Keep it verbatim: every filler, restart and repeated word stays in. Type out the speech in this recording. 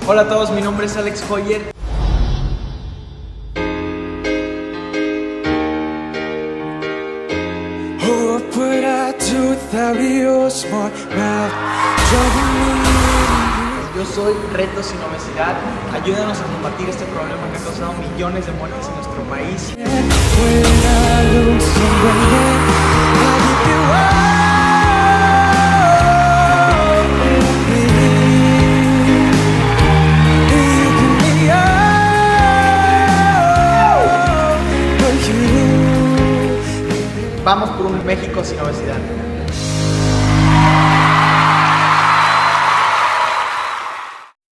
Hola a todos, mi nombre es Alex Hoyer. Oh, what would I do without your smart mouth? Driving me. Yo soy Retos Sin Obesidad. Ayúdanos a combatir este problema que ha causado millones de muertes en nuestro país. When I lose someone, I'll give you all of me. You give me all of you. Vamos por un México sin obesidad.